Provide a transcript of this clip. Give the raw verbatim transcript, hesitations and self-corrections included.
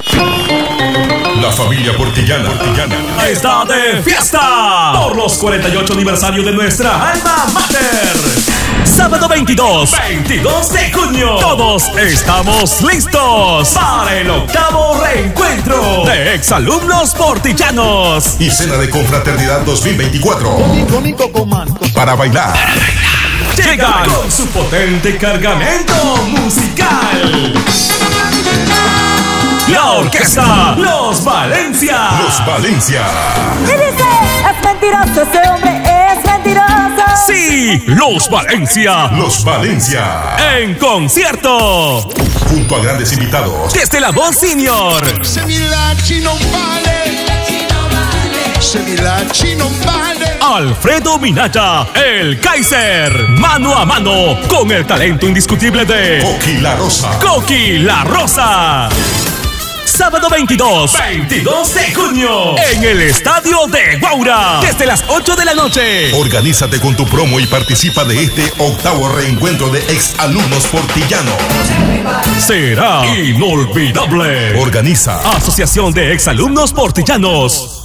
La familia Portillana, Portillana está de fiesta por los cuarenta y ocho aniversario de nuestra alma mater. Sábado veintidós, veintidós de junio. Todos estamos listos para el octavo reencuentro de exalumnos portillanos y cena de confraternidad dos mil veinticuatro. Para bailar. Llegan con su potente cargamento musical. La orquesta Los Valencia. Los Valencia. Y dice, es mentiroso, ese hombre es mentiroso. Sí, Los Valencia. Los Valencia. En concierto. Junto a grandes invitados. Desde la voz senior. Alfredo Minaya, el Kaiser. Mano a mano con el talento indiscutible de Coqui La Rosa. Coqui La Rosa. Sábado veintidós, veintidós de junio en el estadio de Guaura desde las ocho de la noche. Organízate con tu promo y participa de este octavo reencuentro de exalumnos portillanos. Será inolvidable. Organiza Asociación de Exalumnos Portillanos.